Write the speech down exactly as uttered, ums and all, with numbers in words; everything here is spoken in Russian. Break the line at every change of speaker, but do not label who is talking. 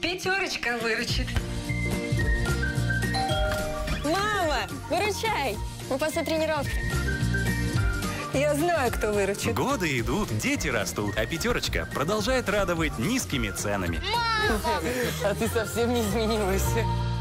Пятерочка выручит.
Мама, выручай! Мы после тренировки.
Я знаю, кто выручит.
Годы идут, дети растут, а пятерочка продолжает радовать низкими ценами.
А ты совсем не изменилась.